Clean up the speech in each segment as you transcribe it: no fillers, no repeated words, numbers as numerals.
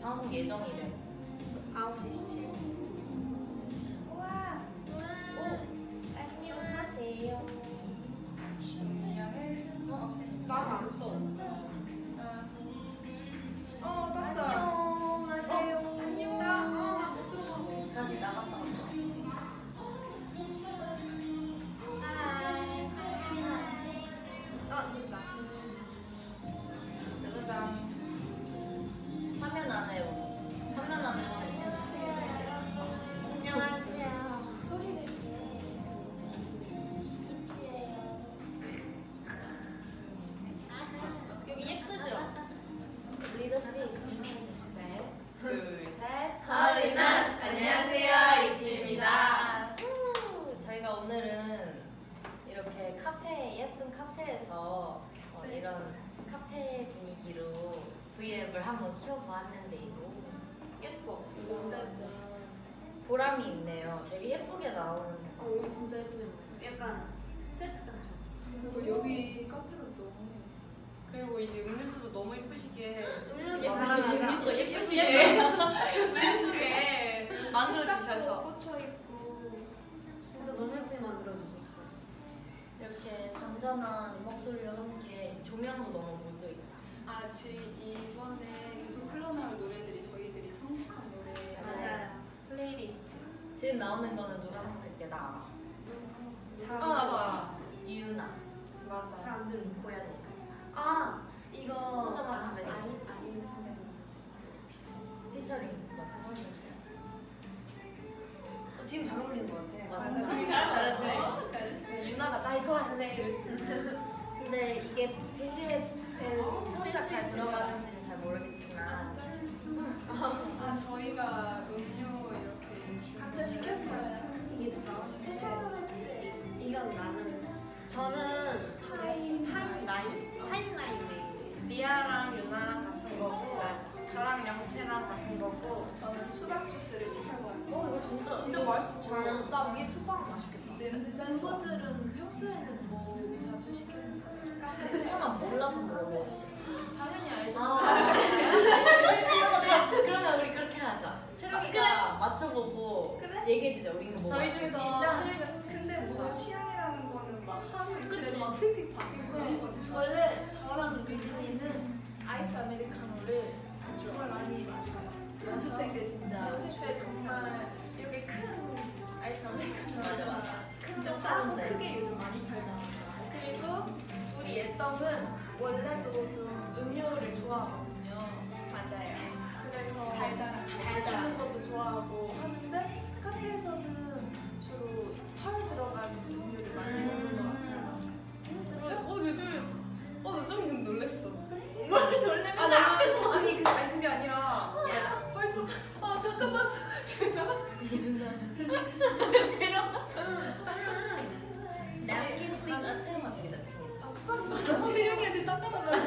방송 예정이래. 9시 17분. 우와. 오. 안녕하세요. 나도 안 써. 떴어. 안녕하세요. 안녕. 나못 들어가. 다시 나갔다 왔다. 됐다. 짜자잔. 화면 안에 화면 안에 안녕하세요. 소리를 여기 예쁘죠? 리더 씨. 네. 둘, 셋. 헐리너스. 안녕하세요, 이치입니다. 저희가 오늘은 이렇게 예쁜 카페에서 이런 카페 분위기로 브이앱을 한번 키워보았는데 예뻐. 진짜 예뻐. 보람이 있네요. 되게 예쁘게 나오는. 여기 진짜 예쁘네. 약간 세트장처럼. 그리고 여기 카페가 너무 그리고 이제 음료수도 너무 예쁘시게 음료수 자랑하자. 음료수가 예쁘시게 만들어 주셔서 꽂혀 있고 진짜 너무 예쁘게 만들어 주셨어. 이렇게 잔잔한 음악소리와 함께 조명도 너무 무드 있다. 이번에 계속 흘러나올 노래들이 저희들이 선곡한 노래 맞아요. 플레이리스트. 지금 나오는 거는 누가 선택해? 나 알아. 나도 알아. 이유나. 맞아. 잘 안 들리는 고양이. 이거 홍정아 선배님. 아니 선배님. 피처링 맞아. 지금 잘 어울리는 것 같아. 맞아. 지금 잘했네. 유나가 나 이거 할래. 근데 이게 비디오에 소리가 잘 들어가는지는 잘 모르겠지만 저희가 음료 이렇게 각자 시켰어요. 이게 뭐야? 패션으로치. 이건 나는. 저는 하이라인. 리아랑 유나랑 같은 거고 저랑 영채랑 같은 거고 저는 수박 주스를 시켜봤어요. 이거 진짜 맛있어. 나 위에 수박 맛있겠다. 멤버들은 평소에는 뭐 자주 시키는 설마 몰라서 그런 거. 당연히 알죠. 그러면 우리 그렇게 하자. 채령이가 맞춰보고 그래? 얘기해주자. 우리는 뭐. 저희 중에서 체리가 근데 뭐 취향이라는 거는 막 하루 이틀에 그치. 막 휙휙 바뀌고 그런 거니까 원래 저랑 대찬이는 아이스 아메리카노를 정말 많이 마셔요. 연습생 때 진짜 연습 때 정말 이렇게 큰 아이스 아메리카노를 맞아. 진짜 싸고 싸는데. 크게 요즘 많이 팔잖아. 그리고 우리 예떡은 원래도 좀 음료를 좋아하거든요. 맞아요. 그래서 달달한 탄산 있는 것도 좋아하고 하는데 카페에서는 주로 펄 들어간 음료를 많이 먹는 것 같아요. 그쵸? 요즘에 좀 놀랬어. 그치? 뭘 놀래면 앞에서 아니 그게 아니라 야. 펄 들어간 잠깐만 괜찮아? napkin please. 채령아 저기 napkin. 수박이 많아. 채영이한테 닦아달라고.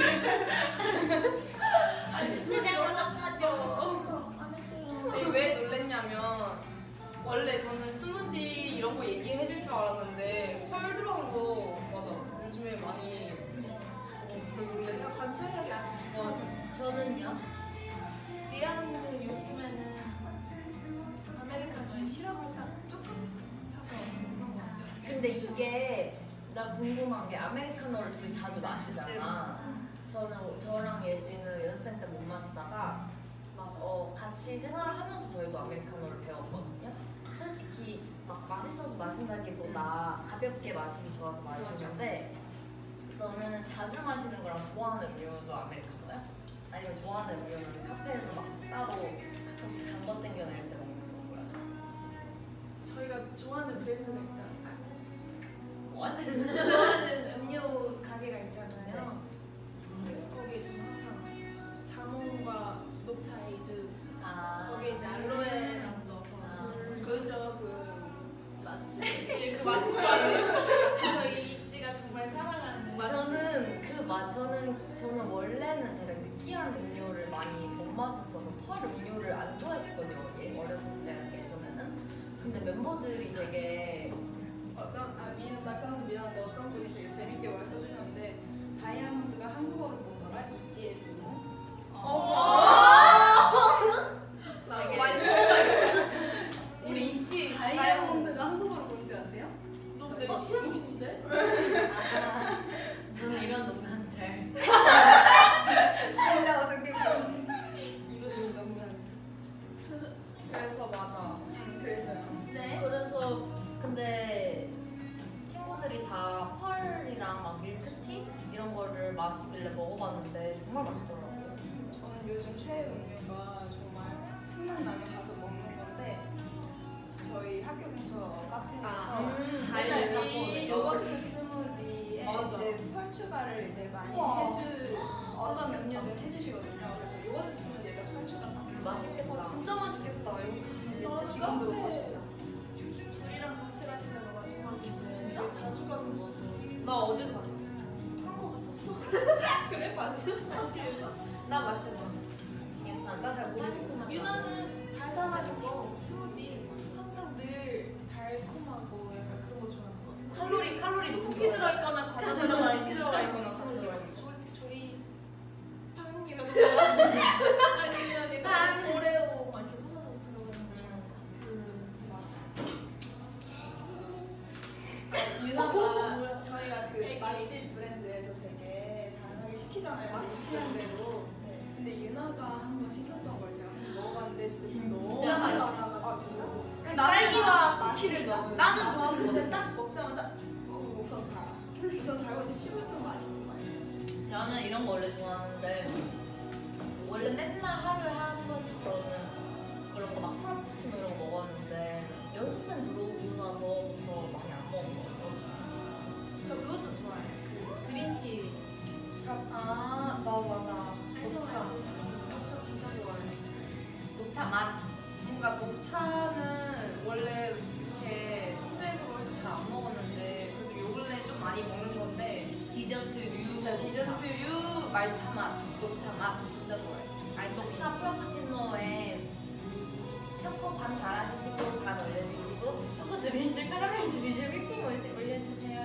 아니 채령아 닦아줘. 안 해줘요. 왜 놀랬냐면 원래 저는 스무디 이런 거 얘기해줄 줄 알았는데 펄 들어간 거 맞아. 요즘에 많이 제가 관찰력이 아주 좋아하죠. 저는요. 리아는 요즘에는 아메리카노에 시럽을 딱 조금 타서 그런 것 같아요. 근데 이게 나 궁금한 게 아메리카노를 둘이 자주 마시잖아. 저랑 예지는 연습생 때 못 마시다가 같이 생활을 하면서 저희도 아메리카노를 배웠거든요. 솔직히 막 맛있어서 마신다기보다 가볍게 마시기 좋아서 마시는데 너는 자주 마시는 거랑 좋아하는 음료도 아메리카노야? 아니면 좋아하는 음료는 카페에서 막 따로 가끔씩 단 거 땡겨 낼 때 먹는 거야? 저희가 좋아하는 브랜드가 있잖아요. What? 좋아하는 음료 가게가 있잖아요. 그래서 거기에 저는 항상 자몽과 녹차 에이드 거기에 이제 알로에랑 넣어서 그죠 그 맛집 그 맛집 저희 있지가 정말 사랑하는 맛집. 저는 원래는 제가 느끼한 음료를 많이 못 마셨어서 펄 음료를 안 좋아했었거든요. 어렸을 때 예전에는. 근데 멤버들이 되게 미안한데 어떤 분이 되게 재밌게 말 써주셨는데 다이아몬드가 한국어로 뭐더라? 이지의 비누? 어머 잘. 진짜 어색해. 이런 감사합니다. 그래서 맞아. 그래서요. 네. 그래서 근데 친구들이 다 펄이랑 막 밀크티 이런 거를 마시길래 먹어봤는데 정말 맛있더라고요. 저는 요즘 최애 음료가 정말 틈난나면 가서 먹는 건데 저희 학교 근처 카페에서 맨날 이 사고 요거트 스무디에 맞아. 이제 펄 추가를 이제 많이 우와. 어떤 음료든 해주시거든요. 그래서 요거트 스무디에다 펄 추가 막 맛있겠다. 진짜 맛있겠다. 이거 나 지금도 카페 먹고 싶다. 둘이랑 같이 가시는 거 마지막에 진짜? 자주 가는 거 나 어제도 갔어. 한거 같았어. 그래 봤어? 그래서 나 맞춰봐. 나 잘 모르겠구나. 유나는 달달한 거 스무디 항상 늘 달콤하고 약간 그런 거 좋아하는 거. 칼로리 높은 쿠키 거. 들어있거나 과자 들어가 이렇게 들어가 있거나 스무디 말고. 조리 탕이라고 아니면 단 오레오 막 이렇게 부서져서 들어가는 거 좋아하는 유나가 저희가 그 애기. 맛집 브랜드에서 되게 다양하게 시키잖아요. 취향 대로. 근데 유나가 한번 시켰던 걸 제가 한번 먹어봤는데 진짜 너무 진짜 맛있어. 달아가지고 딸기와 쿠키를 넣어. 나는 좋았어. 근데 딱 먹자마자 우선 달아. 우선 달고 이제 씹을수록 맛있는 거예요. 저는 이런 거 원래 좋아하는데 원래 맨날 하루에 한 번씩 저는 그런 거 막 프라푸치노 이런 거 먹었는데 연습생 들어오고 나서부터 많이 안 먹은 거 같아요. 저 그것도 좋아해. 그 그린티. 나 맞아. 녹차. 녹차 진짜 좋아해. 녹차 맛. 뭔가 녹차는 원래 이렇게 티백으로 해서 잘 안 먹었는데 그래도 요 근래 좀 많이 먹는 건데 디저트류. 진짜 디저트류 말차 맛, 녹차 맛 진짜 좋아해. 아이스크림. 녹차 프라푸치노에 초코 반 달아주시고 반 올려주시고 초코 드리즐, 카라멜 드리즐, 휘핑 올려주세요.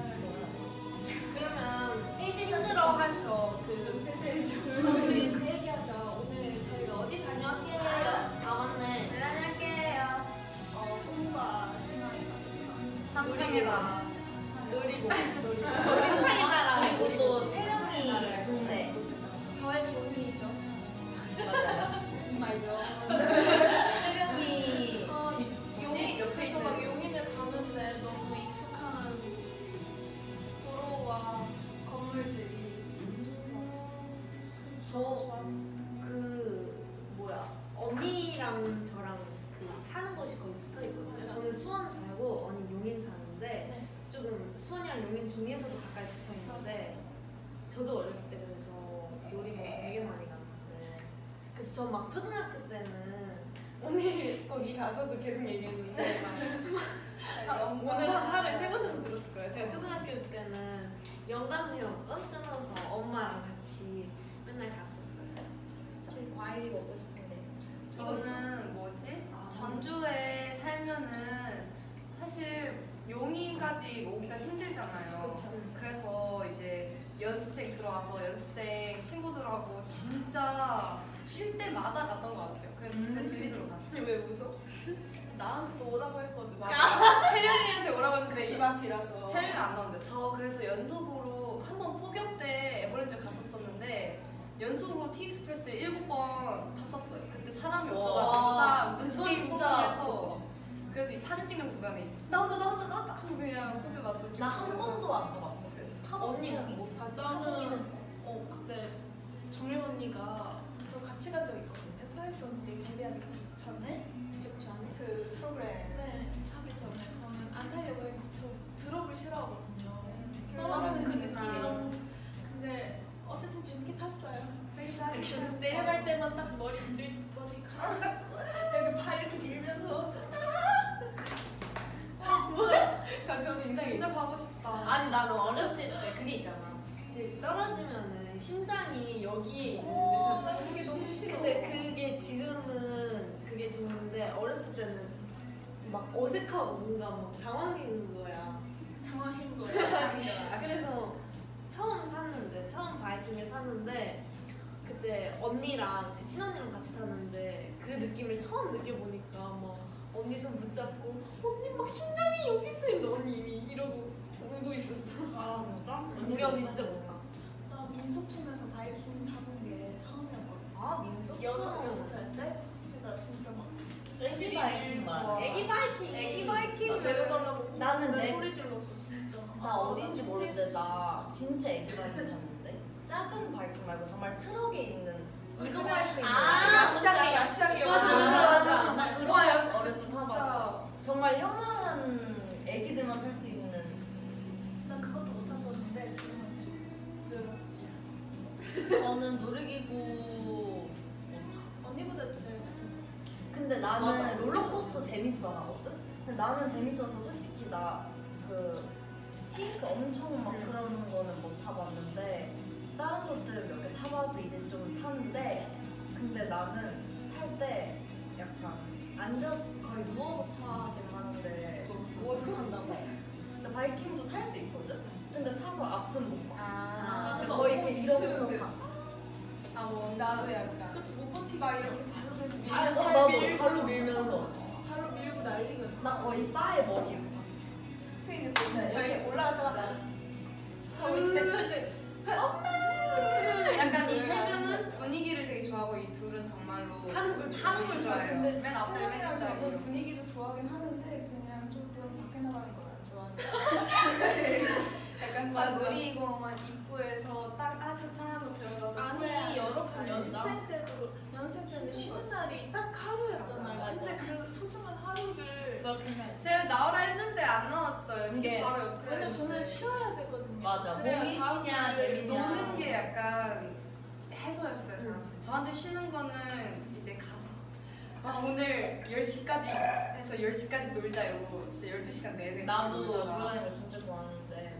그러면 헤이즐넛 힘들어하셔. 좀 세세해줘. 우리 그 얘기하자. 오늘 저희가 어디 다녀왔게요? 아 맞네. 안녕할게요. 꿈과 생각이 나니까. 환상의 나라. 놀이공. 환상의 나라. 그리고 또 채령이 동네. 저의 종이죠. 맞아요. 말죠. 채령이 집 옆에 그래서 막 있는 용인을 가는데 너무 익숙한 도로와 건물들이 저 좋았어. 그 뭐야 언니랑 저랑 그 사는 곳이 거의 붙어 있거든요. 맞아. 저는 수원 살고 언니 용인 사는데 네. 조금 수원이랑 용인 중에서도 가까이 붙어 있는데 저도 어렸을 때 그래서 놀이공 되게 많이 갔는데 그래서 전 막 초등학교 때는 오늘 거기 가서도 계속 얘기했는데 오늘 한 하루에 3번 정도 들었을 거예요. 제가 초등학교 때는 연간회원권 끊어서 엄마랑 같이 맨날 갔었어요. 진짜. 저희 과일이 먹고 싶은데. 저는 뭐지? 아. 전주에 살면은 사실 용인까지 오기가 힘들잖아요. 그쵸. 그래서 이제 연습생 들어와서 연습생 친구들하고 진짜 쉴 때마다 갔던 것 같아요. 그래서 진짜 질리도록 갔어요. 왜 웃어? 나한테도 오라고 했거든. 채령이한테 오라고 했는데 집 앞이라서. 채령이 안 나오는데 저 그래서 연속으로 한 번 폭염 때 에버랜드 갔었었는데 연속으로 티익스프레스를 7번 탔었어요. 그때 사람이 없어가지고 와, 딱 눈치 그건 게임 진짜 포함해서 그래서 이 사진 찍는 구간에 이제 나온다 하고 그냥 포즈 맞춰서 나 한 번도 안 가봤어. 그랬어. 타봤어. 언니 채령이? 못 봤지? 타보긴 타보긴 했어. 그때 정림 언니가 저 같이 간 적 있거든요. 트와이스 언니들 데뷔하기 전에 기억지 않아요? 그 프로그램. 네, 타기 전에 저는 안 타려고 했는데 저 드롭을 싫어하거든요. 맞아, 떨어지는 그 재밌다. 느낌. 근데 어쨌든 재밌게 탔어요. 되게 잘했어요. 내려갈 때만 딱 머리 감아가지고 이렇게 발 이렇게 밀면서. 저는 인상이 진짜 가고 싶다. 아니 나는 어렸을 때 그게 있잖아. 이렇게 떨어지면은 심장이 여기에 있는 듯한 그게 너무 싫어. 근데 그게 지금은 그게 좋은데 어렸을 때는 막 어색하고 뭔가 막 당황인 거야. 당황한 거예요. 아 그래서 처음 바이킹을 탔는데 그때 언니랑 제 친언니랑 같이 탔는데 그 느낌을 처음 느껴보니까 막 언니 손 붙잡고 언니 막 심장이 여기 있어. 근데 언니 이미 이러고 울고 있었어. 아 진짜? 우리 언니 진짜 못나. 나 민속촌에서 바이킹 타본 게 처음이었거든. 아 민속? 6살 때? 나 진짜 막 애기 바이킹 말. 애기 바이킹. 애기 바이킹 내려달라고 나는 내 내- 소리 질렀어 진짜. 나 어딘지 모르는데 나 진짜 애기 바이킹 탔는데 작은 바이킹 말고 정말 트럭에 있는 이동할 수 있는 야시장이야. 맞아. 나 그런 와, 거 어렸을 때 타봤어. 정말 요만한 애기들만 탈 수 있는. 난 그것도 못 탔었는데 지금은 좀 늘었지. 저는 놀이기구 못 타. 언니보다 더 잘. 근데 나는 맞아. 롤러코스터 재밌어 하거든? 근데 나는 재밌어서 솔직히 나 그 싱크 엄청 막 그런 거는 못 타봤는데 다른 것들 몇 개 타봐서 이제 좀 타는데 근데 나는 탈 때 약간 앉아 거의 누워서 타긴 하는데 누워서 탄다고? 근데 바이킹도 탈 수 있거든? 근데 타서 앞은 못 봐. 아, 근데 거의 이렇게 이러면서 근데- 타. 나도 약간 그치 못 버티고 막 이렇게 발로 계속 아, 밀면서 나도 밀고 발로 밀면서. 발로 밀고 날리고. 나 거의 바에 머리 이렇게 봐. 트이는 거 있잖아요. 저희 올라갔다가 하고 있을 때 약간 이 세 명은 분위기를 되게 좋아하고 이 둘은 정말로 타는 걸 좋아해요. 근데 맨 앞자리 맨 친구랑 뒷자리. 저는 분위기도 좋아하긴 하는데 그냥 조금 밖에 나가는 걸 안 좋아하는 약간 막 놀이공원 입구에서 딱 차 타고 들어가서 아니 후회하는 여러분 스타일. 연습생 때는 쉬는 날이 딱 하루였잖아요. 맞아. 근데 그 소중한 하루를 제가 나오라 했는데 안 나왔어요. 집 이게- 바로 옆에. 왜냐면 저는 있는데. 쉬어야 되거든요. 맞아. 그래야 몸이 다음 쉬냐, 주를 재밌냐. 노는 게 약간 해소였어요. 저한테 쉬는 거는 이제 가서 오늘 10시까지 해서 10시까지 놀자 이러고 진짜 12시간 내내 나도 놀다가 놀아다니는 거 진짜 좋아하는데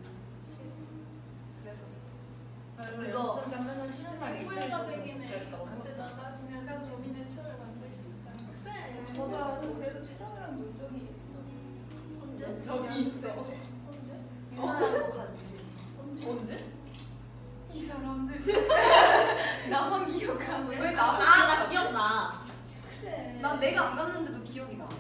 그랬었어. 이거 맨날 쉬는 날 후회가 되긴 해. 그랬어. 그때 나가시면 좀 재밌는 추억을 만들 수 있잖아. 저도 그래도 채령이랑 논 적이 있어. 언제? 저기 있어. 언제? 유나랑도 같이. 언제? 이 사람들이 나만 기억하고 왜 나도 나 기억나. 그래. 난 내가 안 갔는데도 기억이 나.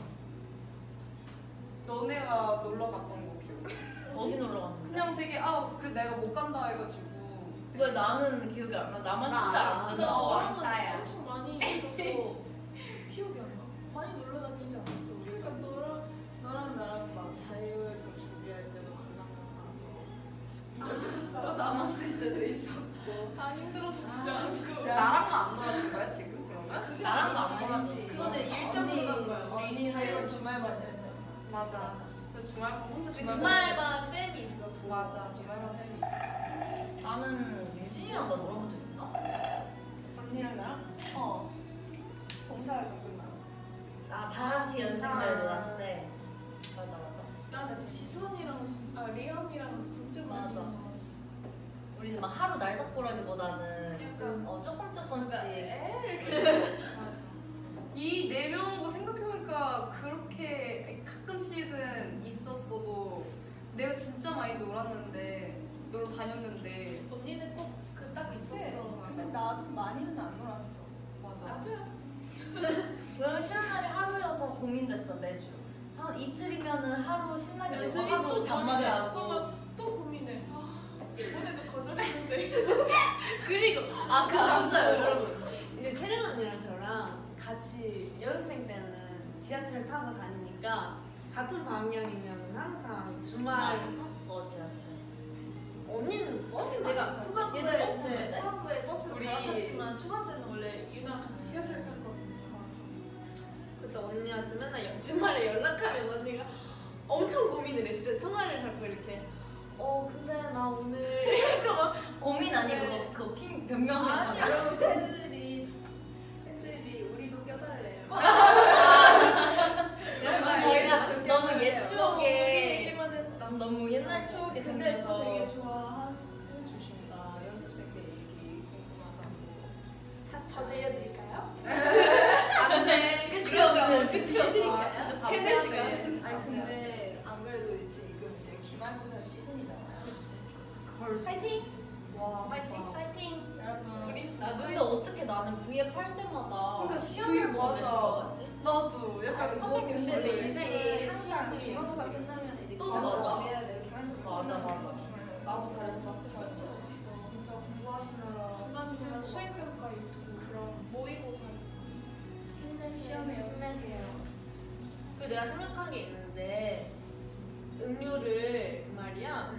너네가 놀러 갔던 거 기억해. 어디 놀러 갔는데? 그냥 되게 그래 내가 못 간다 해가지고. 왜 나는 기억이 안 나? 나만 나 진짜 알아. 안 근데 나잖아. 어랑은 나야. 엄청 많이 있어서 기억이 안 나. 많이 놀러 다니지 않았어. 우리? 그러니까 너랑 나랑 막 자유여행 준비할 때도 강남 가서 서로 남았을 때도 있었고. 아 힘들어서 집에 안 진짜. 고 나랑만 안 놀아준 거야 지금 그러면? 나랑도 안 아니지. 놀아줬어. 그거는 일정으로 간 거야. 우리 언니 자유를 자유 주말반이었잖아. 맞아. 그 주말반 혼자 주말반 쌤이 있었고. 맞아 주말반 팬이 있어. 나는 유진이랑 나 놀아본 적 있나? 언니랑 나랑? 봉사활동 끝나고. 다 같이 연습생 놀았을 때. 맞아. 나 진짜 지수 언니랑 리언이랑 진짜 많이 맞아. 놀았어. 우리는 막 하루 날 잡고라기보다는 약간 조금씩 맞아. 이 네 명 생각해보니까 그렇게 가끔씩은 있었어도 내가 진짜 많이 놀았는데 놀러 다녔는데 언니는 꼭 그 딱 있었어. 맞아. 근데 나도 많이는 안 놀았어. 맞아. 나도야. 왜냐면 쉬는 날이 하루여서 고민됐어 매주. 한 이틀이면은 하루 신나게 놀고 연습이 하루 또 잠만 전이야. 자고. 그러면 또 고민해. 이번에도 거절했는데. 그리고 그거 있어요 여러분. 이제 채령 언니랑 저랑 같이 연습생 때는 지하철 타고 다니니까 같은 방향이면 항상 주말 나도 탔어 지하철. 언니는 버스 내가 많이 후반부에 얘들 이제 버스 후반부에 버스를 우리- 갈아탔지만 초반 때는 원래 유나랑 같이 지하철 탔거든요. 그때 언니한테 맨날 주말에 연락하면 언니가 엄청 고민을 해. 진짜 통화를 자꾸 이렇게 근데 나 오늘 이거 막 고민 아니고 그거 변명을 아니 하잖아. 여러분 팬들이 우리도 껴달래요. 여러분 저희가 좋게 너무 해요. 옛 우리 추억에 얘기만 했다. 너무 옛날 추억에 근데 또 젖어서 되게 좋아해 주신다. 연습생 때 얘기 궁금하다고. 자제해드릴까요? 안돼 끝이 없는 끝이 없어. 아, 진짜 세네 밤새야 시간. 돼. 아니 근데 안 그래도 지금 이제 기말고사 시즌이잖아요. 그치. 파이팅! 와 파이팅. 파이팅! 여러분. 우리 근데 어떻게 나는 V앱 할 때마다 그러니까 시험을 보고 맞아. 있었지? 나도 약간 뭐 근데 근데 제 제 인생이 인생이 항상 항상 기말고사 끝나면 이제 또 기말고사 맞아. 준비해야 돼요. 기말고사 맞아. 나도 잘했어. 진짜 내가 생각한 게 있는데 음료를 말이야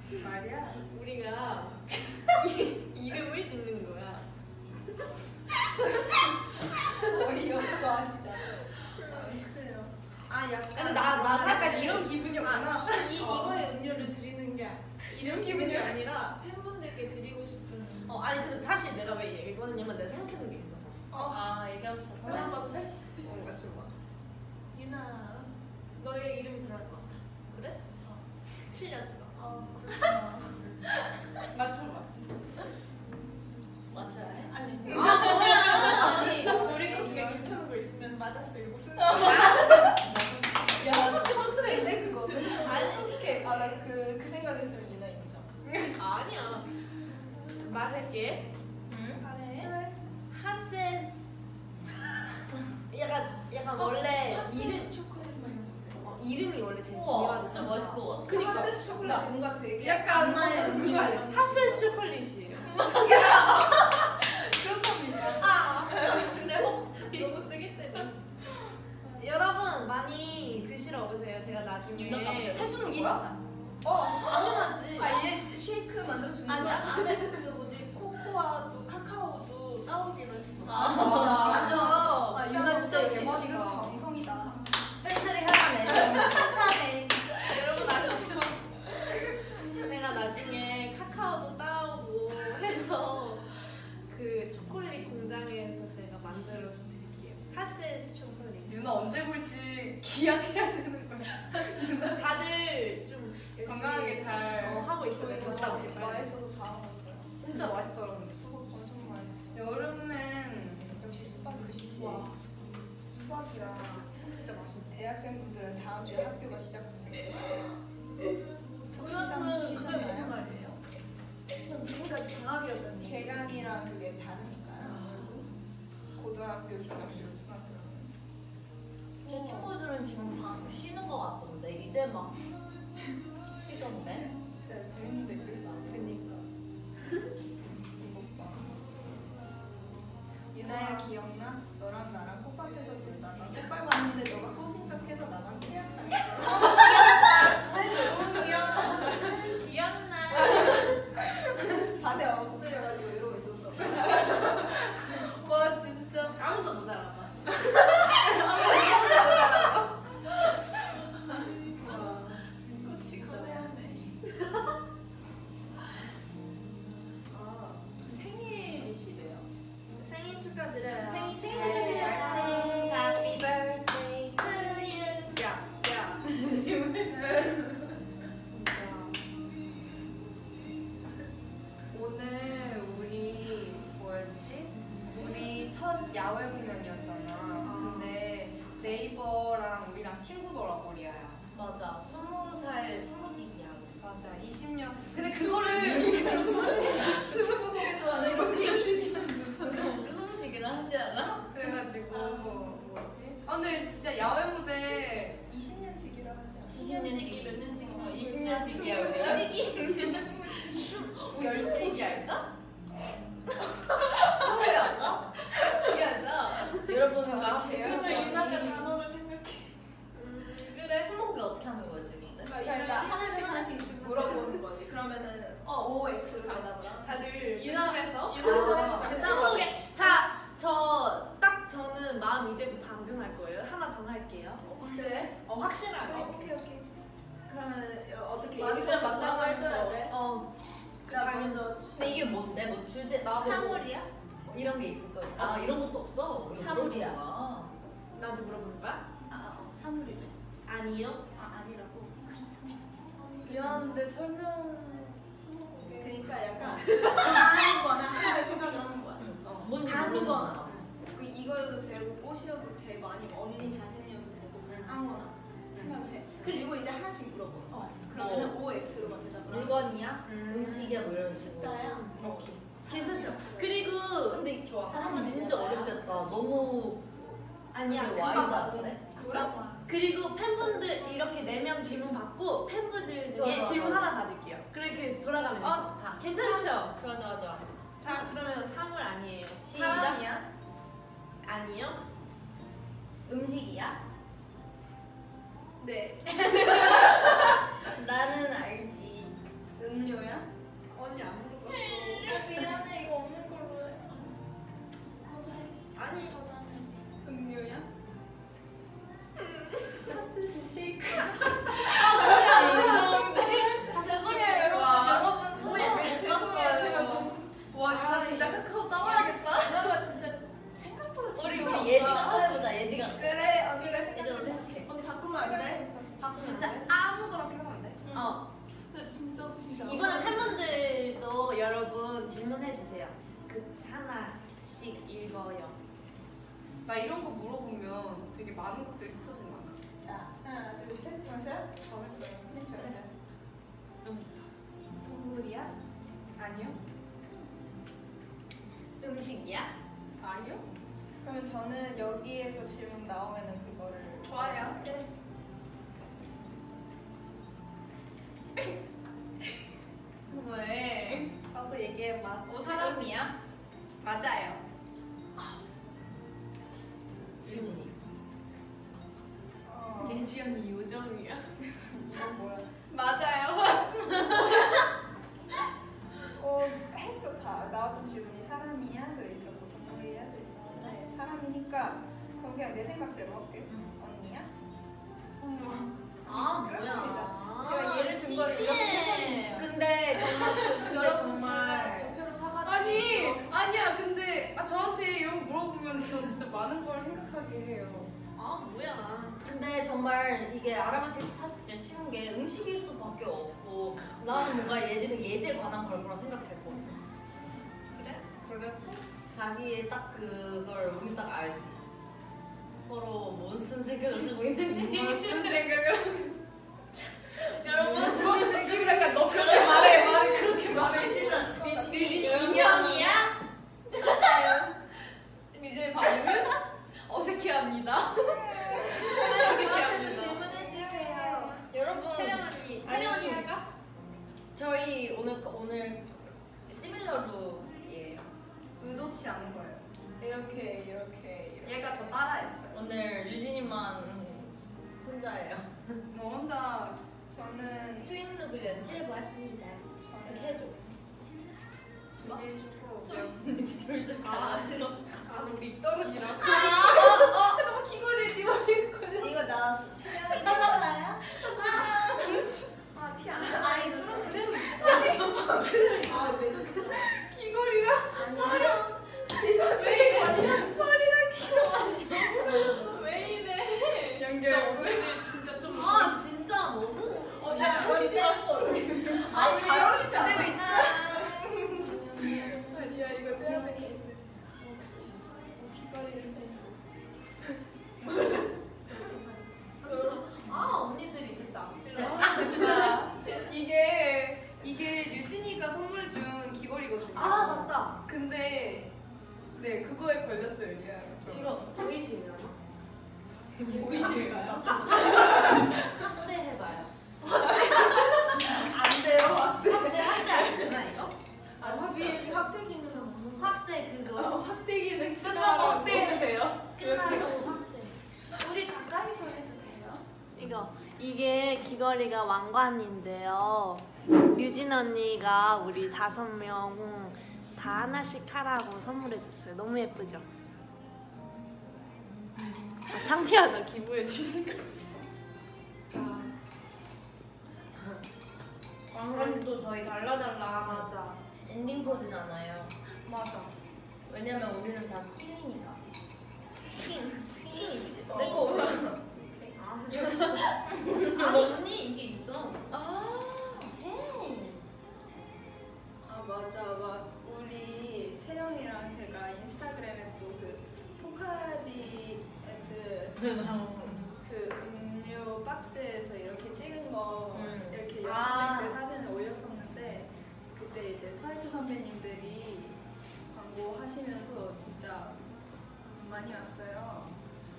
우리가 이름을 짓는 거야. 어이없어 하시잖아. 그래요. 아 약간 근데 나 약간 사실 이런 기분이었구나. 이거에 음료를 드리는 게 이런 기분이 아니라 팬분들께 드리고 싶은. 아니 근데 사실 내가 왜 얘기했냐면 내가 생각해둔 게 있어서. 아 얘기했어. 맞춰봐도 돼? 맞춰봐. 유나, 너의 이름이 들어갈 것 같아. 그래? 틀렸어. 그렇구나. 맞춰봐. 맞춰야 해? 아니. 뭐야? 아니, 우리 것 중에 괜찮은 거 있으면 맞았어 이러고 쓰는 거야. 야, 선택인데 그거. 아니 어떡해. 나 그 생각했으면 유나 인정. 아니야. 말할게. 잘해. 하세스. 약간 원래 핫세스 초콜릿 막 이런 거. 이름이 원래 제일 우와 중요하잖아. 진짜 멋있을 것 같아. 그니까. 하세스 초콜릿 뭔가 되게 약간 엄마의 뭔가 그거 아니야? 하세스 초콜릿이에요. 그렇답니다. 근데 너무 세게 때려. 여러분 많이 드시러 오세요. 제가 나중에 유나 카페. 해주는 거야? 당연하지. 얘 쉐이크 만들어주는 아니, 거야? 안에 그 뭐지 코코아도 카카오도 따오기로 했어. 진짜. 유나 진짜 역시 대박이다. 지금 정성이다. 팬들이 하는 애정 감사해. 여러분 아시죠? 제가 나중에 카카오도 따오고 해서 그 초콜릿 공장에서 제가 만들어서 드릴게요. 하세스 초콜릿. 유나 언제 볼지 기약해야 되는 거야. 다들 좀 열심히 건강하게 잘 하고 있어요. 진짜 진짜 맛있어서 다 먹었어요. 진짜 맛있더라고요. 엄청 맛있어. 여름엔 역시 수박이지. 와. 수박이랑 진짜 맛있네. 대학생분들은 다음 주에 학교가 시작합니다. 그러면 그게 무슨 말이에요? 전 지금까지 방학이었는데. 개강이랑 그게 다르니까요. 고등학교, 중학교, 중학교. 제 친구들은 지금 방 쉬는 것 같던데 이제 막 쉬던데. 진짜 재밌는 댓글이다. 그니까. 이것 봐. 유나야 기억나? 너랑 나랑 꽃밭에서 놀다가 꽃 밟았는데 너가 꽃인 척해서 나만 태양당했어. 너무 귀여워. 귀엽나? 밤에 엎드려가지고 이러고 있었어. 와 진짜 아무도 못 알아봐. 꽃이 거대하네. 생일이시래요. 생일 축하드려요. 생일 축하드려요. Happy birthday to you. 야. 오늘 우리 뭐였지? 우리 첫 야외 공연이었잖아. 근데 네이버랑 우리랑 친구더라고 리아야. 맞아. 20살 스무직이야. 맞아 20년. 근데 그거를 스무고개도 아니고 스무직이라 하지 않아? 그래가지고 뭐지? 근데 진짜 야외 무대 20년치기라 하지 않아? 10년지기 몇 년지기 20년직이야 우리. 우리 스무직이 할까? 스무이 할까? 스무이 하자. 여러분 나 그러면 유나가 단어를 생각해. 그래. 스무고개 어떻게 하는 거였지 근데? 그러니까 하나씩 물어보는 거지. 그러면은 OX로 대답을 다들 유나- 유나에서 유나가 해보자. 스무고개. 자, 저는 마음 이제부터 안 변할 거예요. 하나 정할게요. 그래? 확실하게. 오케이. 그러면 어떻게 맞으면 맞다고 해줘야 돼. 나 먼저 근데 이게 뭔데? 뭐 주제 나 사물이야? 이런 게 있을 거야. 아 이런 것도 없어? 이거 사물이야. 물어보는 거야. 나한테 물어보는 거야? 사물이래. 아니요. 아니라고. 미안한데 설명. 그러니까 약간 아니거나 하나를 생각을 하는 거야. 뭔지 다른 모르는 거나. 거야. 이거여도 되고 꽃이어도 되고 아니면 언니 자신이어도 되고 아무거나 생각해. 그리고 이제 하나씩 물어보는 거야. 그러면은 OX로만 대답을 하는 거야. 물건이야? 음식이야? 뭐 이런 식으로. 진짜야? 오케이. 괜찮죠? 그리고 근데 좋아. 사람은 진짜 어렵겠다. 너무 아니야. 그게 금방 와이드 맞아. 하네. 그리고 팬분들 이렇게 4명 질문 받고 팬분들 중에 좋아, 질문 좋아. 하나 받을게요. 그렇게 해서 돌아가면서. 좋다. 괜찮죠? 좋아 좋아 좋아. 자, 그러면 사물 아니에요. 시작. 아니요. 음식이야? 생각하고 따와야겠다. 누나가 진짜 생각보다 우리 재미가 예지가 없다. 또 해보자. 예지가. 그래 언니가 예지가 생각해. 언니 바꾸면 안 돼? 진짜 아무거나 생각하면 돼. 근데 진짜 이번에 팬분들도 여러분 질문해 주세요. 그 하나씩 읽어요. 나 이런 거 물어보면 되게 많은 것들이 스쳐진다. 자 하나 둘셋 정했어요? 정했어요. 네 정했어요. 동물이야? 아니요? 음식이야? 아니요? 그러면 저는 여기에서 질문 나오면은 그거를 좋아요. 그래. 왜? 가서 얘기해봐. 사람이야? 맞아요. 유진이. 예지언니 요정이야. 이건 뭐야? 맞아요. 했어 다 나왔던 질문이 사람이야 도 있었고 동물이야 도 있었는데 사람이니까 그럼 그냥 내 생각대로 할게. 언니야? 아 그렇습니다. 뭐야? 제가 예를 든 걸 이렇게 해버리네요. 근데 정말 근데 여러분 정말 제가 대표로 사과를 아니 드리죠. 아니야. 근데 저한테 이런 거 물어보면 저 진짜 많은 걸 생각하게 해요. 아 뭐야? 근데 정말 이게 알아맞히기 사실 진짜 쉬운 게 음식일 수밖에 없고 나는 뭔가 예지에 관한 걸 거라 생각했거든. 그래? 그랬어? 자기의 딱 그걸 우리 딱 알지. 서로 뭔 쓴 생각을 하고 있는지. 무슨 생각을 하고 여러분 지금 약간 너 그렇게 말해 그렇게 말해. 인형이야? 맞아요. 이제 반응은 어색해합니다. 저한테도 질문해 주세요. 여러분 채령 언니, 채령 언니 할까? 저희 오늘 시밀러루예요. 의도치 않은 거예요. 이렇게 얘가 저 따라했어요. 오늘 유진이만 혼자예요. 뭐 혼자 저는 트윈룩을 연출해 보았습니다. 저는 해줘. 준비해주고 졸작 아, 아 우리 떨어지라. 잠깐만 귀걸이에 네 머리 걸려. 이거 나왔어. 채령이 찾아요? 아티 안 나. 아니 주름 그대로 있어. 그대로 있어. 아 맺어줬잖아. 귀걸이랑 아니 왜 이래? 연결. 우리들 진짜 좀 아 진짜 너무. 야 거짓 말고 아니 잘 어울리지 않아? 그대로 있다. 아니야 이거 떼야 되겠네. 귀걸이를 좀. 아 언니들이 됐다. 이게 유진이가 선물해준 귀걸이거든요. 아 맞다. 근데 네 그거에 걸렸어요 리아. 이거 보이시려나? 보이실까요? 확대 해봐요. 안 돼요. 확대 안 되나 이거? 아 위에 확대기는 없는 거. 확대 그거 확대기는 끝나고 확대해주세요. 끝나고 확대. 우리 가까이서 해도 돼요? 이게 귀걸이가 왕관인데요. 류진 언니가 우리 5명 다 하나씩 하라고 선물해줬어요. 너무 예쁘죠? 아, 창피하다 기부해주는 거. 왕관도 저희 달라달라 맞아. 엔딩 포즈잖아요. 맞아. 왜냐면 우리는 다 퀸이니까. 핑이지. 내거 올라. 여기 있어. 아니 언니 이게 있어. 아. 헤이. 아 맞아 우리 채령이랑 제가 인스타그램에 또 그 포카리 애들 그 음료 박스에서 이렇게 찍은 거 이렇게 연습생 아. 때 사진을 올렸었는데 그때 이제 트와이스 선배님들이 광고 하시면서 진짜 많이 왔어요.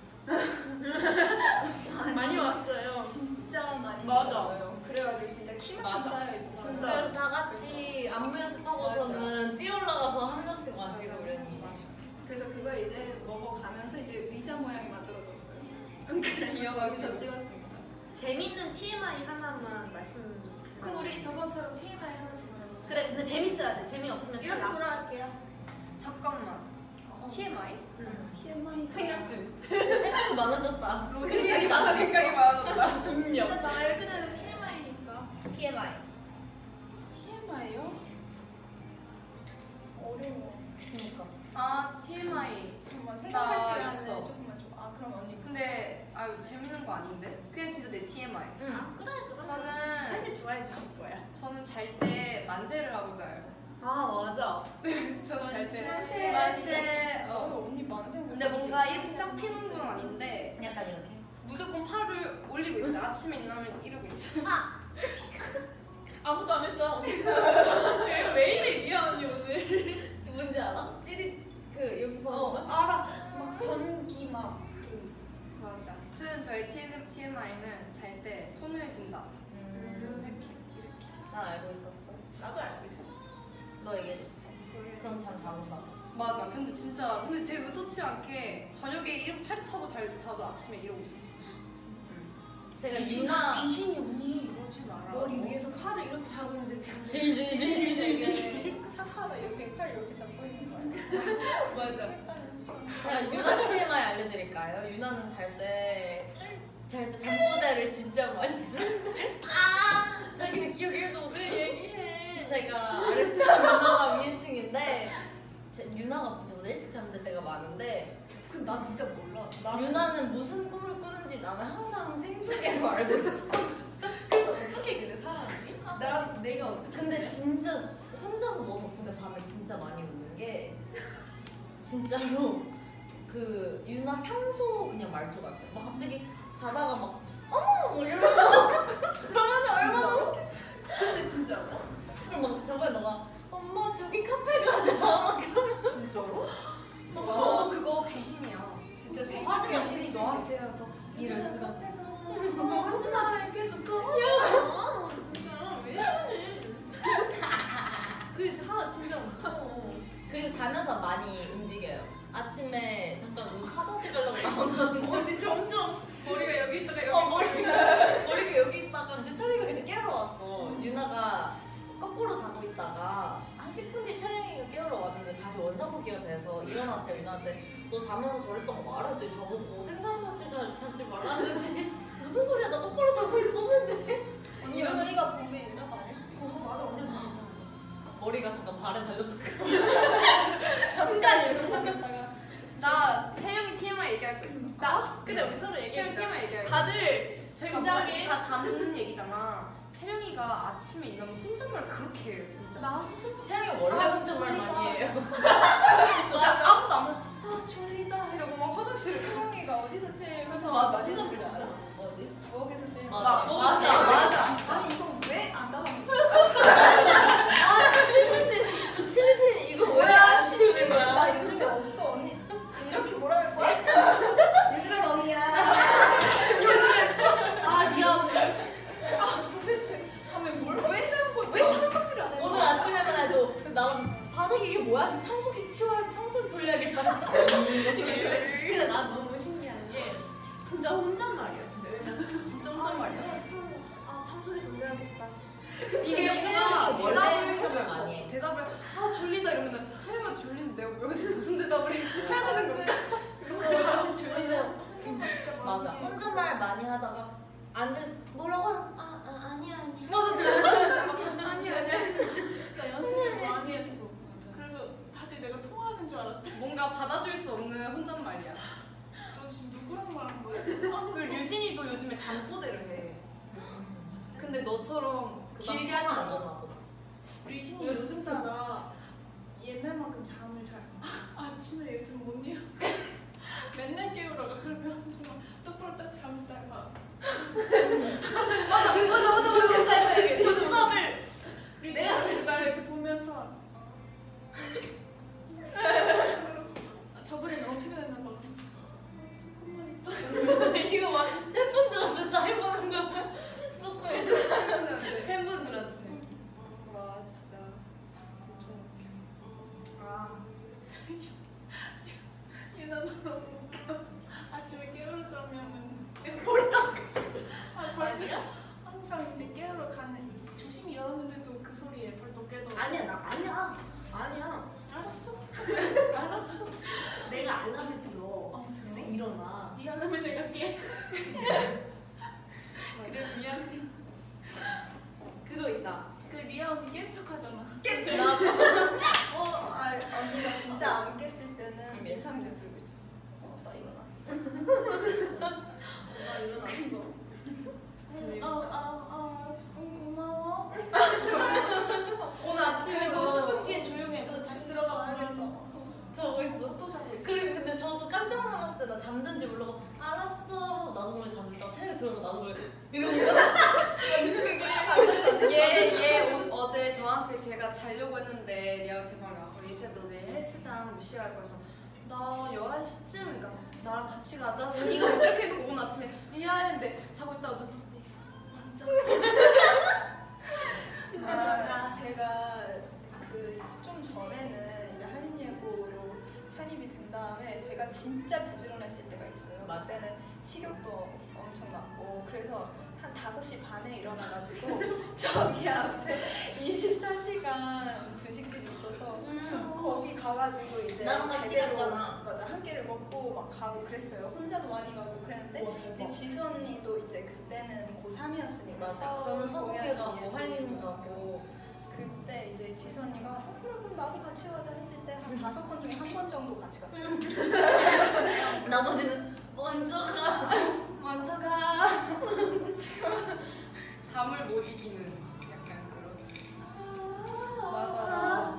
많이 왔어요. 진짜 많이 맞아. 주셨어요. 그래가지고 진짜 키만큼 맞아. 쌓여 있었어요. 진짜 그래서 다 같이 안무 연습하고서는 뛰어 올라가서 한 명씩 마시고 그랬지. 그래서 그걸 이제 먹어가면서 이제 의자 모양이 만들어졌어요. 여기서 찍었습니다. 재밌는 TMI 하나만 말씀. 그 우리 저번처럼 TMI 하나씩 말해볼까요? 그래 근데 재밌어야 돼. 재미없으면 이렇게 탈락. 돌아갈게요. 잠깐만. TMI? 응. TMI 생각 중. 생각이 많아졌다. 로딩이 많아 생각이 많아졌다. 진짜 말 그대로 TMI니까. TMI. TMI요? 어려워. 아 TMI. 잠깐만 생각할 나 시간을 있어. 조금만 줘. 아 그럼 언니. 근데 아유 재밌는 거 아닌데? 그냥 진짜 내 TMI. 응. 저는 한입 좋아해 주실 거야. 저는 잘 때 만세를 하고 자요. 아 맞아. 저는 잘 때 만세. 만세. 언니 만세. 근데 뭔가 이렇게 쫙 피는 건 아닌데 약간 이렇게. 무조건 팔을 올리고 있어요. 아침에 일어나면 이러고 있어요. 아무도 안 했잖아. 진짜. 왜 이래 이하 언니 오늘. 뭔지 알아? 찌릿 그 여기 봐. 알아. 막 전기 막. 맞아. 아무튼 저희 TMI는 잘 때 손을 든다. 이렇게. 난 알고 있었어. 나도 알고 있었어. 너 얘기해줬어. 그럼 잠 잘 온다. 맞아. 근데 제 의도치 않게 저녁에 이렇게 차렷하고 자도 아침에 이러고 있어. 제가 유나 귀신이 언니. 그러지 마라. 머리 위에서 팔을 이렇게 잡고 있는데 질질질질질. 착하다 이렇게 팔 이렇게 잡고 있는 거야. 맞아. 제가 유나 TMI 알려드릴까요? 유나는 잘 때 잠꼬대를 진짜 많이 하는데 자기는 기억해도 왜 얘기해. 제가 아래층 유나가 위에층인데 유나가 저보다 일찍 잠들 때가 많은데 근데 난 진짜 몰라. 유나는 무슨 꿈을 꾸는지 나는 항상 생중계로 알고 있어. 근데 어떻게 그래 사람이? 내가 어떻게? 근데 진짜 혼자서 너 덕분에 밤에 진짜 많이 웃는 게 진짜로 그 유나 평소 그냥 말투 같아. 막 갑자기 자다가 막 어머 이러면서 그러면 얼마나 근데 진짜로? 그럼 막 저번에 너가 엄마 저기 카페 가자 막 이러면 진짜로? 어. 너도 그거 귀신이야. 진짜 그치. 생존 맞아. 귀신이 너한테 와서 이럴 수가. 하지마 이렇게 야 진짜 왜 이러니? 그다 진짜 무서워. 그리고 자면서 많이 움직여요. 아침에 잠깐 화장실 가려고 나오면 언니 점점 머리가 여기 있다가 여기 머리가 여기 있다가 근데 철이가 그때 깨우러 왔어. 유나가 거꾸로 자고 있다가 한 10분 뒤에 철이가 깨우러 왔는데 다시 원상복귀가 돼서 일어났어요. 유나한테 너 자면서 저랬던 거 알아? 했더니 저보고 생사마취 잡지 말라는 듯이 무슨 소리야 나 똑바로 자고 있었는데 언니 언니가 본 게 유나가 아닐 수도 있어. 맞아 언니 머리가 잠깐 발에 달렸다가 순간 이렇게 당겼다가. 나 채영이 TMI 얘기할 거 있어. 나? 그래 우리 서로 채영 얘기해보자. TMI 얘기할 거. 다들 저희가 긴장해. 다 자는 얘기잖아. 채영이가 아침에 일어나면 혼잣말 그렇게 해요 진짜. 나 혼자 채영이 원래 혼잣말 많이 해요. 진짜 아무도 안 와. 아 졸리다 이러고 막 화장실을 가. 채영이가 어디서 제일 그래서 무서워? 맞아 많이 혼잣말 듣지 진짜 않아? 어디? 부엌에서 제일 맞아. 나 부엌에서 제일 맞아. 아니 이거 왜 안 나가는 실진 이거 왜 거야? 아쉬우는 거야? 나 요즘에 없어 언니. 이렇게 몰아갈 거야? 요즘엔 언니야. 아 리아는 아 도대체 밤에 왜 자고 왜 설거지를 안 해? 오늘 아침에만 해도 나랑 바닥에 이게 뭐야? 청소기 치워야 청소기 돌려야겠다. 근데 난 너무 신기한 게 진짜 혼잣말이야 진짜. 왜냐면 진짜 혼잣말이야. 아 청소기 돌려야겠다. 이게 채영이가 뭔가 원래 대답을 해줄 혼잣말 수 많이 해. 없어. 대답을 아 졸리다 이러면 채영이가 졸린데 내가 여기서 무슨 대답을 해야 되는 건가? 그래가지고 근데 진짜 맞아. 혼잣말 많이 하다가 안 들어서 뭐라고 하면 아니야. 맞아 진짜. 아니야. 나 연습을 많이 했어. 그래서 다들 내가 통화하는 줄 알았대. 뭔가 받아줄 수 없는 혼잣말이야. 너 지금 누구랑 말한 거야? 그리고 유진이도 요즘에 잠꼬대를 해. 근데 너처럼 길게 하진 안 않아. 줬나 보다. 리진이 요즘 따라 옛날만큼 잠을 잘 아침에 요즘 못 일어. 맨날 깨우러가. 그러면 정말 똑바로 딱 잠시다가 맞아 눈썹을 리진이 날 이렇게 보면서 저번에 너무 피곤했나 봐. 조금만 있다. 이거 막 팬분들한테 사인하는 거야. 조금 이제 팬분들한테. 와 진짜 엄청 웃겨. 아, 얘나 너 너무 웃겨. 아침에 깨우러 가면은 내가 뭘 닦아. 아니야? 항상 이제 깨우러 안 깼을 때는 인상제 부리고 있어. 나 일어났어. 나 일어났어. 고마워. 오늘 아침에도 10분 뒤에 조용해. 다시 들어가 봐야겠다. 자고 있어. 또 자고 있어. 그리고 근데 저도 깜짝 놀랐을 때 나 잠든지 모르고 알았어 하고 나도 모르게 잠들다가 책에 들어가 나도 모르게 이러고 어제 저한테 제가 자려고 했는데 리아가 제 방에 와서 이제 너 내일 헬스장 몇 시에 갈 거라서 나 11시쯤 그러니까 나랑 같이 가자. 자기가 이렇게 해놓고 오늘 아침에 리아 했는데 자고 있다가 눈 떴는데 완전 진짜 제가 그 좀 전에는 이제 한인예고로 편입이 된 다음에 제가 진짜 부지런했을 때가 있어요. 그때는 식욕도 엄청 났고 그래서 한 5시 반에 일어나가지고 저기 앞에 24시간 분식집이 있어서 거기 가가지고 이제 나랑 같이 갔잖아. 맞아 한 끼를 먹고 막 가고 그랬어요. 혼자도 많이 가고 그랬는데 이제 지수 언니도 이제 그때는 고3이었으니까 맞아. 저는 서울에 가고 한림 가고 그때 이제 지수 언니가 그래 그럼 나도 같이 가자 했을 때 한 5번 중에 한 번 정도 같이 갔어요. 나머지는 먼저 가. 먼저 가. 잠을 못 이기는 약간 그런. 맞아.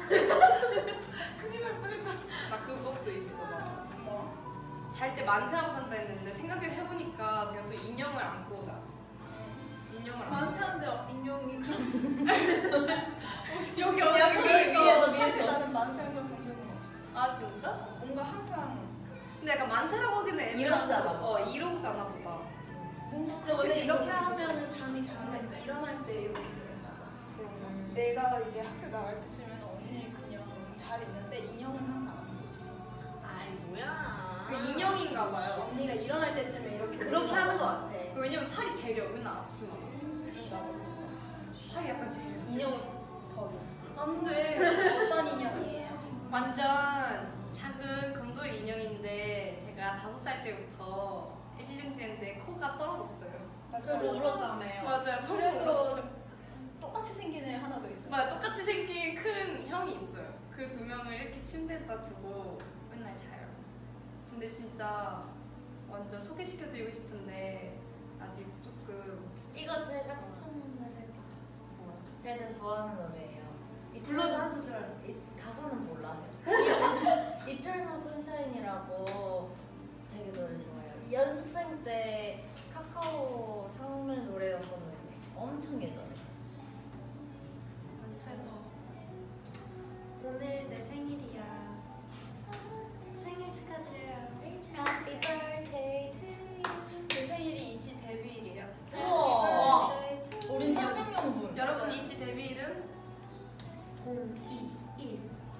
큰일 날 뻔했다. 나 그것도 있어. 맞아. 잘 때 만세하고 잔다 했는데 생각을 해보니까 제가 또 인형을 안고 자. 인형을 안고 자. 만세하는데 인형이 그럼 여기 위에서 사실 나는 만세를 본 적은 없어. 아 진짜? 뭔가 항상 근데 약간 만세라고 하기는 이러잖아. 이러잖아 보다. 근데 원래 이렇게 하면은 잠이 잘 뭔가 오는데. 일어날 때 이렇게 되나 봐. 내가 이제 학교 나갈 때쯤에는 언니 그냥 잘 있는데 인형은 항상 안고 있어. 아이 뭐야. 그 인형인가 봐요. 언니가 일어날 때쯤에 이렇게 그렇게 하는 것 같아. 같아. 왜냐면 팔이 제려 맨날 아침마다. 그런가 봐. 팔이 약간 제려. 인형 더 안 돼. 어떤 인형이에요? 완전 작은 금돌 인형인데 제가 5살 때부터 애지중지했는데 코가 떨어졌어요. 그래서 울었다며요. 맞아요. 그래서 똑같이 생긴 애 하나 더 있어. 맞아, 똑같이 생긴 큰 형이 있어요. 그 2명을 이렇게 침대에다 두고 맨날 자요. 근데 진짜 완전 소개시켜드리고 싶은데 아직 조금 이거 제가 추천한 노래. 제가 제일 좋아하는 노래예요. 불러줘 한 소절. 가사는 몰라요. 이터널 선샤인이라고 되게 노래 좋아해요. 연습생 때 카카오 상물 노래였었는데 엄청 예전에. 오늘 내 생일이야. 생일 축하드려요. Happy birthday to you. 제 생일이 이지 데뷔일이에요. 우와. birthday to you. 우린 천생연분. 여러분 이지 데뷔일은 021.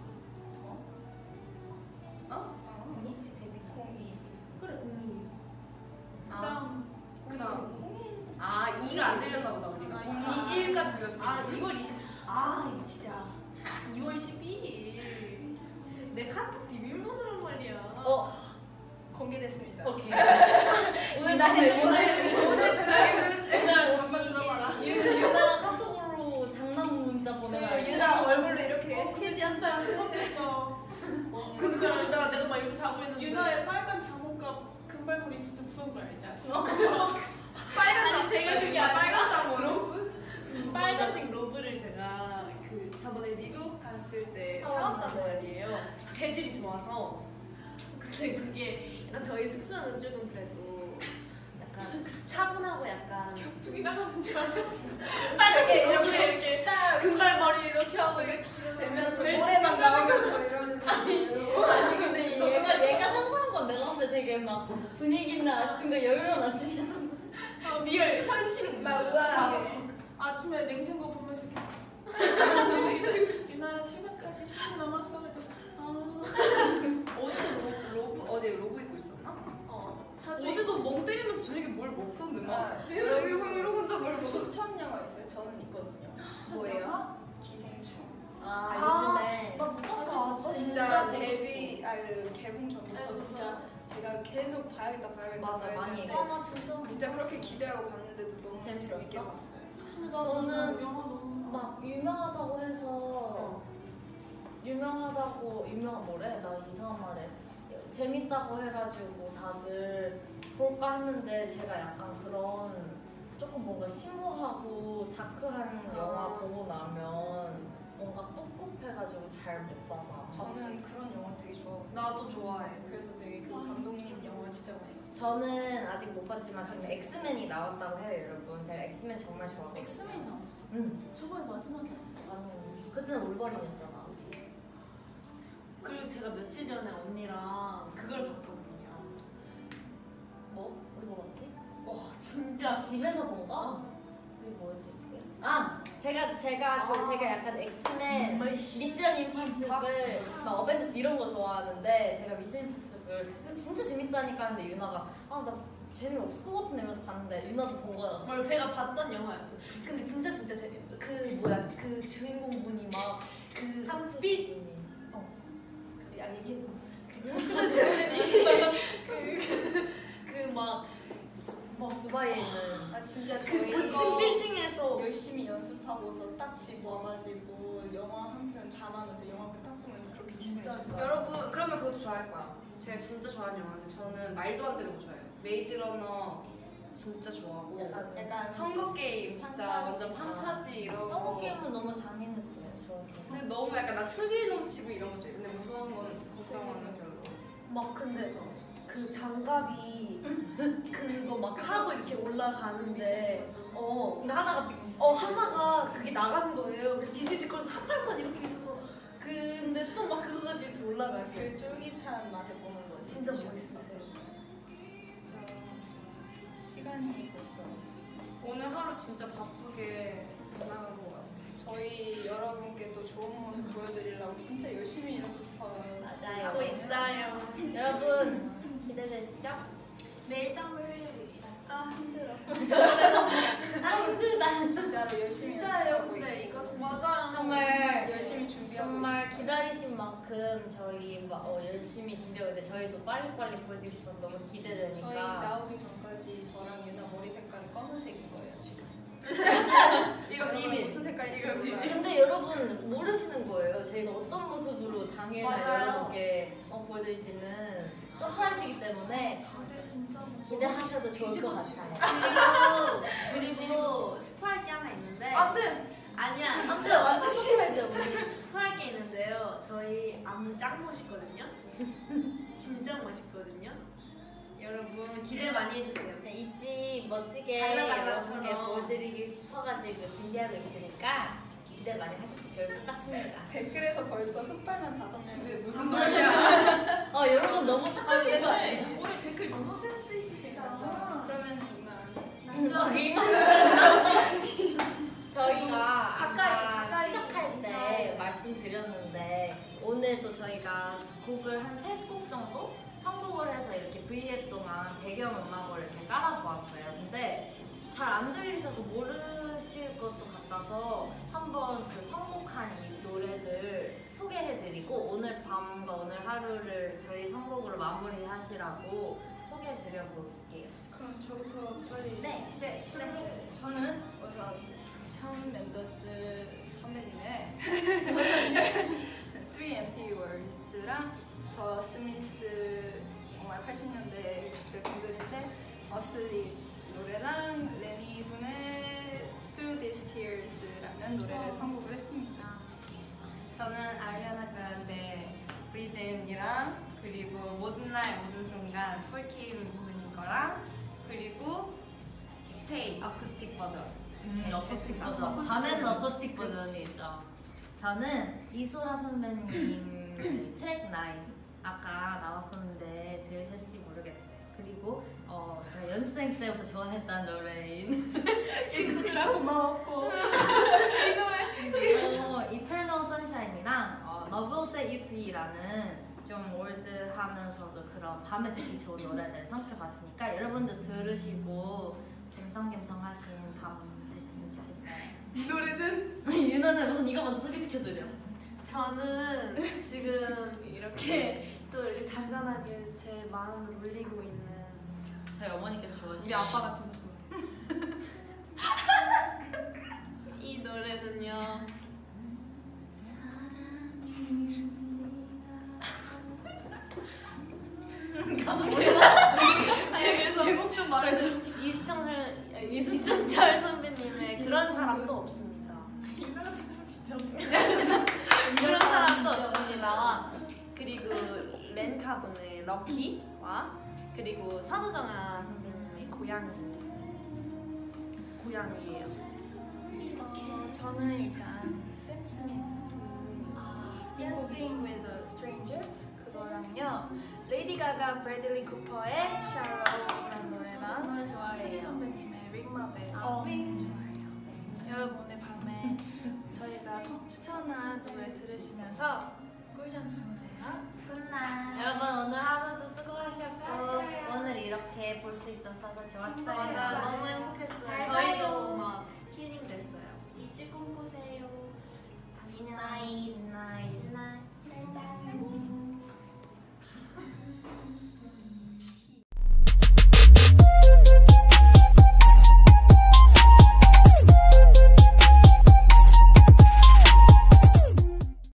이지 데뷔 02. 그래 02. 그다음 그다음 아 2가 안 들렸나 보다 우리가. 1까지 들렸어. 아 2월 20. 아 진짜. 2월 12일. 내 카톡 비밀번호란 말이야. 공개됐습니다. 오케이. 오늘 나 핸드폰 오늘 저녁에는 오늘 잠깐 들어봐라. 유나 카톡으로 장난 문자 보내라. 유나 얼굴로 이렇게 근데 해지 않자. 진짜 무섭겠다. 근데 내가 막 이렇게 자고 있는데. 유나의 빨간 잠옷과 금발머리 진짜 무서운 거 알지? 아침에 아니 제가 그게 아니라 빨간 잠으로. 빨간색 로브를 제가 그 저번에 미국 갔을 때 사왔단 말이에요. 재질이 좋아서. 근데 그게 약간 저희 숙소는 조금 그래도 약간 차분하고 약간 격투기 나가는 줄 알았어. 빨갛게 이렇게 딱 금발머리 이렇게 하고 이렇게 되면서 벨트 노래만 나가면서 나오면서 이러는 아니 근데 얘가 상상한 건 내가 봤을 때 되게 막 분위기 있는 아침과 여유로운 아침이었던 거. 리얼 현실은 나 우아하게 아침에 냉장고 보면서 이렇게 유나야 출발까지 10분 남았어. 그래서 어제 로브 입고 있었나? 자주 어제도 멍 때리면서 저녁에 뭘 먹던데 막. 아, 이러고 혼자 뭘 먹어. 추천 영화 있어요. 저는 있거든요. 뭐예요? 기생충. 요즘에 나못 봤어. 진짜 데뷔 개봉 전부터 네, 진짜 제가 계속 봐야겠다 맞아, 많이 했는데 얘기했어. 진짜 진짜 그렇게 기대하고 봤는데도 너무 재밌었어? 재밌게 봤어요. 근데 저는 영화 너무 막 유명하다고 해서 유명하다고 뭐래? 나 이상한 말해. 재밌다고 해가지고 다들 볼까 했는데 제가 약간 그런 조금 뭔가 심오하고 다크한 영화 보고 나면 뭔가 꿉꿉해가지고 잘 못 봐서 안 봤어요. 저는 그런 영화 되게 좋아하고 나도 좋아해. 그래서 되게 그 감독님 영화 진짜 많이 봤어요. 저는 아직 못 봤지만 지금 엑스맨이 나왔다고 해요, 여러분. 제가 엑스맨 정말 좋아하거든요. 엑스맨이 나왔어. 응. 저번에 마지막에 나왔어. 아니, 그때는 올버린이었잖아. 그리고 제가 며칠 전에 언니랑 그걸 봤거든요. 뭐? 우리 뭐 봤지? 와 진짜 집에서 본 거? 우리 뭐였지 그게? 아! 제가 약간 엑스맨 미션 임파서블 막 어벤져스 이런 거 좋아하는데 제가 미션 임파서블 이거 진짜 재밌다니까 하는데 유나가 아 나 재미없을 것 같은데 이러면서 봤는데 유나도 본 거였어. 맞아, 제가 봤던 영화였어요. 근데 진짜 그 뭐야 그 주인공 분이 막그 탐필 야 이게 그막 두바이에 있는 아 진짜 그 저희 고층 이거 빌딩에서 열심히 연습하고서 딱 집 와가지고 영화 한 편 잠하는데 영화 딱 보면 그렇게 진짜 기분이 좋아요. 여러분 그러면 그것도 좋아할 거야. 제가 진짜 좋아하는 영화인데 저는 말도 안 되는 거 좋아해요. 메이즈 러너 진짜 좋아하고 약간 한국 게임 진짜 완전 판타지 이런 한국 거. 게임은 너무 잔인했어요. 저는. 근데 너무 약간 나 스릴 넘치고 이런 거 좋아해. 근데 무서운 건 걱정하는 별로. 막 근데 그 장갑이 그거 막 하고 이렇게 올라가는데 근데 하나가 그게 나간 거예요. 그래서 뒤지직거려서 한 발만 이렇게 있어서 근데 또 막 그거 가지고 이렇게 올라가세요. 그 쫄깃한 맛을 보는 거지. 진짜 멋있었어요. 진짜 시간이 벌써 오늘 하루 진짜 바쁘게 지나간 것 같아. 저희 여러분께 또 좋은 모습 보여드리려고 진짜 열심히 연습하고 맞아요. 하고 있어요. 여러분 기대되시죠? 매일 땀을 흘리고 있어요. 아 힘들어. 아 힘들다. 진짜로 열심히 진짜예요. 연습하고 근데 있고. 이것은 맞아요. 정말 열심히 준비하고 정말 있어요. 기다리신 만큼 저희 열심히 준비하고 있는데 저희도 빨리빨리 보여드리고 싶어서 너무 기대되니까 저희 나오기 전까지 저랑 유나 머리 색깔이 검은색인 거예요 지금. 이거 비밀. 무슨 색깔인지 이거 비밀. 몰라요. 근데 여러분 모르시는 거예요. 저희가 어떤 모습으로 당일날 맞아요. 여러분께 보여드릴지는 서프라이즈이기 때문에 다들 진짜 기대하셔도 좋을 것 같아요. 그리고 스포할 게 하나 있는데 안돼. 아니야 안돼 완전 서프라이즈야 우리. 스포할 게 있는데요. 저희 안무 짱 멋있거든요. 진짜 멋있거든요. 여러분 기대 많이 해주세요. 있지 멋지게 달라달라처럼. 여러분께 보여드리고 싶어가지고 준비하고 있으니까 기대 많이 하셔도 좋을 것 같습니다. 댓글에서 벌써 흑발만 5명인데 무슨 소리야? 여러분 너무 착하신 거 아니에요? 근데 우리 댓글 너무 센스 있으시다. 그러면 이만. 저희가 가까이, 아까 가까이 시작할 때 인사해. 말씀드렸는데 오늘 또 저희가 곡을 한 3곡 정도 선곡을 해서 이렇게 V앱 동안 배경음악을 이렇게 깔아보았어요. 근데 잘 안 들리셔서 모르실 것도 같아서 한번 그 선곡한 이 노래들 소개해드리고 오늘 밤과 오늘 하루를 저희 선곡으로 마무리하시라고 소개해드려볼게요. 그럼 저부터 빨리. 네. 네. 저는 우선 션 멘더스 선배님의 3MT 월즈랑 더 스미스 정말 80년대 분들인데 어슬립 노래랑 레니 분의 Through These Tears라는 노래를 선곡을 했습니다. 저는 아리아나 그란데 브리든이랑 그리고 모든 날 모든 순간 폴킴 선배님 거랑 그리고 스테이 어쿠스틱 버전. 어쿠스틱 버전. 어쿠스틱 밤에는 버전. 어쿠스틱 그치. 버전이 있죠. 저는 이소라 선배님 트랙 9 아까 나왔었는데 들으셨을지 모르겠어요. 그리고 제가 연습생 때부터 좋아했던 노래인 친구들하고 고마웠고 Eternal Sunshine이랑 Love Will Set You Free라는 좀 올드하면서도 그런 밤에 듣기 좋은 노래들을 선택해봤으니까 여러분도 들으시고 갬성갬성하신 밤 되셨으면 좋겠어요. 이 노래는 유나는 우선 이거 먼저 소개시켜드려. 저는 지금 이렇게 또 이렇게 잔잔하게 제 마음을 울리고 있는 저희 어머니께서 좋아하시는 우리 아빠가 진짜 좋아. 이 노래는요. 가슴 제목 좀 말해줘. 이승철 선배님의 그런 사람도 없습니다. 유명한 사람 진짜 그런 사람도 없습니다. 그리고 렌카본의 럭키와 그리고 선우정아 선배님의 고양이예요. 저는 일단 샘 스미스 Dancing with a Stranger 그거랑요 레이디 가가 브래들리 쿠퍼의 Shallow라는 노래랑 노래 좋아해요. 수지 선배님의 Ring My Bell 좋아해요. 여러분 오늘 밤에 저희가 추천한 노래 들으시면서 꿀잠 주무세요. 굿나잇. 여러분 오늘 하루도 수고하셨고 오늘 이렇게 볼 수 있어서 좋았어요. 맞아, 너무 행복했어요. 잘 저희도 자요. 막 힐링 됐어요. 잊지 꿈꾸세요. 굿나잇. 굿나잇.